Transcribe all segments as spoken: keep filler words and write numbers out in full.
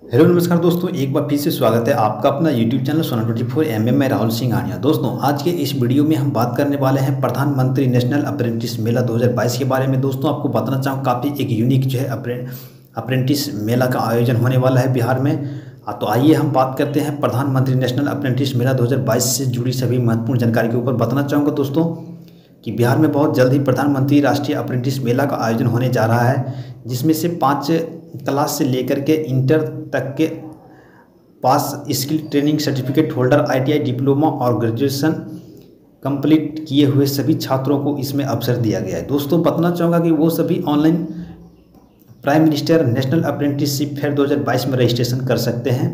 Hello नमस्कार दोस्तों, एक बार फिर से स्वागत है आपका अपना YouTube channel Sona twenty four M M में राहुल सिंह आनिया। दोस्तों आज के इस वीडियो में हम बात करने वाले हैं प्रधानमंत्री नेशनल अप्रेंटिस मेला दो हज़ार बाईस के बारे में। दोस्तों आपको बताना चाहूँ काफ़ी एक यूनिक जो है अप्रेंटिस मेला का आयोजन होने वाला है बिहार में। तो आइए हम बात करते हैं प्रधानमंत्री नेशनल अप्रेंटिस मेला दो हज़ार बाईस से जुड़ी सभी महत्वपूर्ण जानकारी के ऊपर। बताना चाहूँगा दोस्तों कि बिहार में बहुत जल्द ही प्रधानमंत्री राष्ट्रीय अप्रेंटिस मेला का आयोजन होने जा रहा है, जिसमें से पाँच क्लास से लेकर के इंटर तक के पास skill training certificate holder, ITI diploma और ग्रेजुएशन कंप्लीट किए हुए सभी छात्रों को इसमें अवसर दिया गया है। दोस्तों बताना चाहूँगा कि वो सभी online prime minister national apprenticeship fair दो हज़ार बाईस में रजिस्ट्रेशन कर सकते हैं।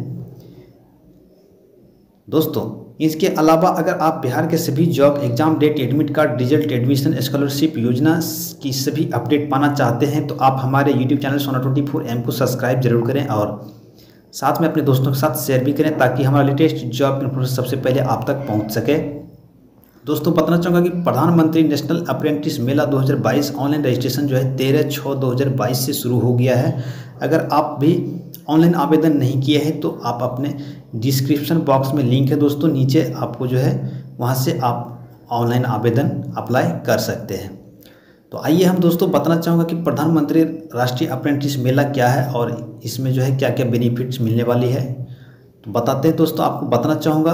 दोस्तों इसके अलावा अगर आप बिहार के सभी job exam date, admit card, result, admission, scholarship योजना की सभी अपडेट पाना चाहते हैं तो आप हमारे YouTube channel Sona twenty four M को सब्सक्राइब जरूर करें और साथ में अपने दोस्तों के साथ शेयर भी करें ताकि हमारा लेटेस्ट जॉब इन्फॉर्मेशन सबसे पहले आप तक पहुंच सके। दोस्तों बताना चाहूँगा कि प्रधानमंत्री नेशनल अप्रेंटिस मेला दो हज़ार बाईस ऑनलाइन रजिस्ट्रेशन जो है तेरह छः दो हज़ार बाईस से शुरू हो गया है। अगर आप भी ऑनलाइन आवेदन नहीं किए हैं तो आप अपने डिस्क्रिप्शन बॉक्स में लिंक है दोस्तों, नीचे आपको जो है वहाँ से आप ऑनलाइन आवेदन अप्लाई कर सकते हैं। तो आइए हम दोस्तों बताना चाहूँगा कि प्रधानमंत्री राष्ट्रीय अप्रेंटिस मेला क्या है और इसमें जो है क्या क्या बेनिफिट्स मिलने वाली है। तो बताते हैं दोस्तों, आपको बताना चाहूँगा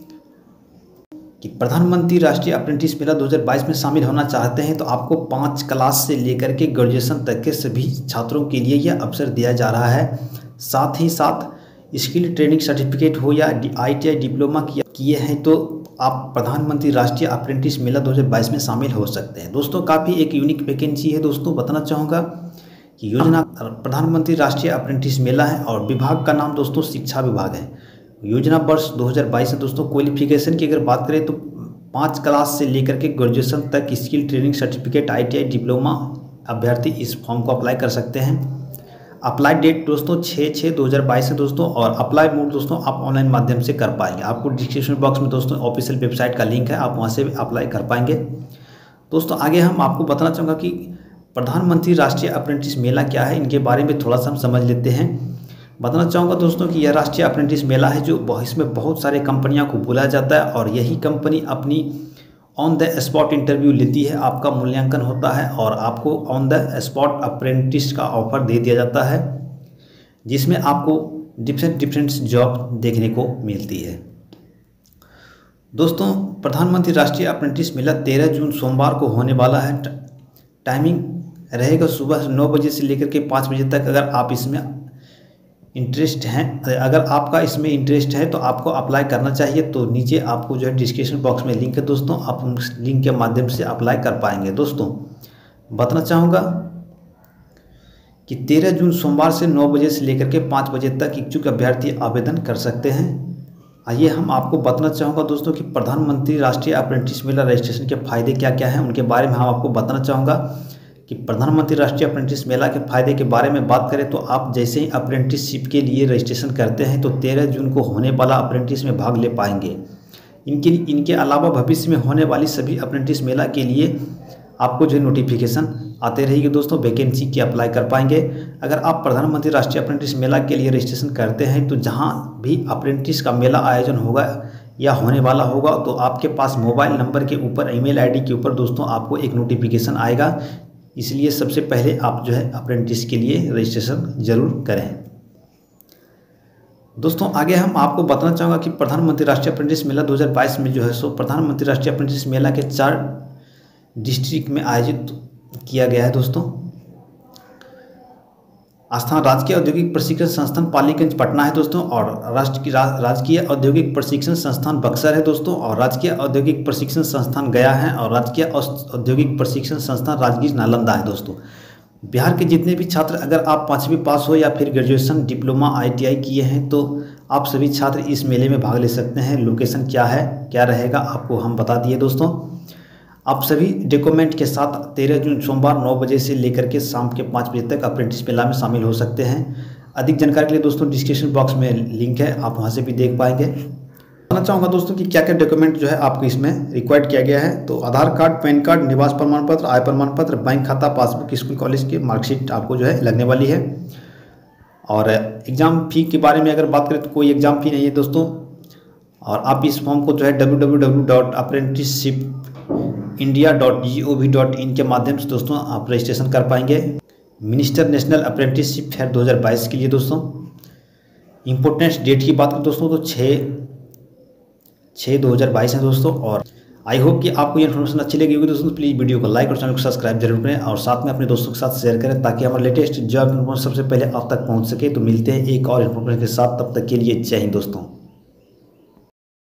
कि प्रधानमंत्री राष्ट्रीय अप्रेंटिस मेला दो हज़ार बाईस में शामिल होना चाहते हैं तो आपको पाँच क्लास से लेकर के ग्रेजुएशन तक के सभी छात्रों के लिए यह अवसर दिया जा रहा है। साथ ही साथ स्किल ट्रेनिंग सर्टिफिकेट हो या आईटीआई डिप्लोमा किए हैं तो आप प्रधानमंत्री राष्ट्रीय अप्रेंटिस मेला दो हज़ार बाईस में शामिल हो सकते हैं। दोस्तों काफ़ी एक यूनिक वैकेंसी है। दोस्तों बताना चाहूँगा कि योजना प्रधानमंत्री राष्ट्रीय अप्रेंटिस मेला है और विभाग का नाम दोस्तों शिक्षा विभाग है। योजना वर्ष दो हज़ार बाईस है। दोस्तों क्वालिफिकेशन की अगर बात करें तो पाँच क्लास से लेकर के ग्रेजुएशन तक skill training certificate, ITI diploma अभ्यर्थी इस फॉर्म को अप्लाई कर सकते हैं। अप्लाई डेट दोस्तों छः छः दो हज़ार बाईस है दोस्तों और अप्लाई मोड दोस्तों आप ऑनलाइन माध्यम से कर पाएंगे। आपको डिस्क्रिप्शन बॉक्स में दोस्तों ऑफिशियल वेबसाइट का लिंक है, आप वहां से भी अप्लाई कर पाएंगे। दोस्तों आगे हम आपको बताना चाहूँगा कि प्रधानमंत्री राष्ट्रीय अप्रेंटिस मेला क्या है, इनके बारे में थोड़ा सा हम समझ लेते हैं। बताना चाहूँगा दोस्तों कि यह राष्ट्रीय अप्रेंटिस मेला है जो इसमें बहुत सारे कंपनियों को बुलाया जाता है और यही कंपनी अपनी ऑन द स्पॉट इंटरव्यू लेती है, आपका मूल्यांकन होता है और आपको ऑन द स्पॉट अप्रेंटिस का ऑफर दे दिया जाता है, जिसमें आपको डिफरेंट डिफरेंट जॉब देखने को मिलती है। दोस्तों प्रधानमंत्री राष्ट्रीय अप्रेंटिस मेला तेरह जून सोमवार को होने वाला है। टाइमिंग रहेगा सुबह नौ बजे से लेकर के पाँच बजे तक। अगर आप इसमें इंटरेस्ट हैं अगर आपका इसमें इंटरेस्ट है तो आपको अप्लाई करना चाहिए। तो नीचे आपको जो है डिस्क्रिप्शन बॉक्स में लिंक है दोस्तों, आप उस लिंक के माध्यम से अप्लाई कर पाएंगे। दोस्तों बताना चाहूँगा कि तेरह जून सोमवार से नौ बजे से लेकर के पाँच बजे तक इच्छुक अभ्यर्थी आवेदन कर सकते हैं। आइए हम आपको बताना चाहूँगा दोस्तों कि प्रधानमंत्री राष्ट्रीय अप्रेंटिस मेला रजिस्ट्रेशन के फ़ायदे क्या क्या हैं, उनके बारे में हम आपको बताना चाहूँगा कि प्रधानमंत्री राष्ट्रीय अप्रेंटिस मेला के फ़ायदे के बारे में बात करें तो आप जैसे ही अप्रेंटिसशिप के लिए रजिस्ट्रेशन करते हैं तो तेरह जून को होने वाला अप्रेंटिस में भाग ले पाएंगे। इनके इनके अलावा भविष्य में होने वाली सभी अप्रेंटिस मेला के लिए आपको जो नोटिफिकेशन आते रहेगी दोस्तों, वैकेंसी की अप्लाई कर पाएंगे। अगर आप प्रधानमंत्री राष्ट्रीय अप्रेंटिस मेला के लिए रजिस्ट्रेशन करते हैं तो जहाँ भी अप्रेंटिस का मेला आयोजन होगा या होने वाला होगा तो आपके पास मोबाइल नंबर के ऊपर, ईमेल आईडी के ऊपर दोस्तों आपको एक नोटिफिकेशन आएगा। इसलिए सबसे पहले आप जो है अप्रेंटिस के लिए रजिस्ट्रेशन जरूर करें। दोस्तों आगे हम आपको बताना चाहूँगा कि प्रधानमंत्री राष्ट्रीय अप्रेंटिस मेला दो हज़ार बाईस में जो है सो प्रधानमंत्री राष्ट्रीय अप्रेंटिस मेला के चार डिस्ट्रिक्ट में आयोजित किया गया है। दोस्तों स्थान राजकीय औद्योगिक प्रशिक्षण संस्थान पालीगंज पटना है दोस्तों और राष्ट्रीय राजकीय औद्योगिक प्रशिक्षण संस्थान बक्सर है दोस्तों और राजकीय औद्योगिक प्रशिक्षण संस्थान गया है और राजकीय औद्योगिक प्रशिक्षण संस्थान राजगीर नालंदा है। दोस्तों बिहार के जितने भी छात्र, अगर आप पाँचवीं पास हो या फिर ग्रेजुएशन, डिप्लोमा, आईटीआई किए हैं तो आप सभी छात्र इस मेले में भाग ले सकते हैं। लोकेशन क्या है, क्या रहेगा, आपको हम बता दिए दोस्तों। आप सभी डॉक्यूमेंट के साथ तेरह जून सोमवार नौ बजे से लेकर के शाम के पाँच बजे तक अप्रेंटिस मेला में शामिल हो सकते हैं। अधिक जानकारी के लिए दोस्तों डिस्क्रिप्शन बॉक्स में लिंक है, आप वहां से भी देख पाएंगे। बताना चाहूँगा दोस्तों कि क्या क्या डॉक्यूमेंट जो है आपको इसमें रिक्वायर्ड किया गया है। तो आधार कार्ड, पैन कार्ड, निवास प्रमाण पत्र, आय प्रमाण पत्र, बैंक खाता, पासबुक, स्कूल कॉलेज की मार्कशीट आपको जो है लगने वाली है। और एग्ज़ाम फ़ी के बारे में अगर बात करें तो कोई एग्ज़ाम फ़ी नहीं है दोस्तों। और आप इस फॉर्म को जो है W W W dot apprenticeship India dot G O V dot in के माध्यम से दोस्तों आप रजिस्ट्रेशन कर पाएंगे मिनिस्टर नेशनल अप्रेंटिसशिप फेयर दो हज़ार बाईस के लिए दोस्तों। इम्पोर्टेंस डेट की बात करें दोस्तों तो छः छः दो हज़ार बाईस है दोस्तों। और आई होप कि आपको ये इन्फॉर्मेशन अच्छी लगी होगी दोस्तों। प्लीज़ वीडियो को लाइक और चैनल को सब्सक्राइब जरूर करें और साथ में अपने दोस्तों के साथ शेयर करें ताकि हमारा लेटेस्ट जॉब इन्फॉर्मेशन सबसे पहले आप तक पहुंच सके। तो मिलते हैं एक और इन्फॉर्मेशन के साथ, तब तक के लिए जय हिंद दोस्तों।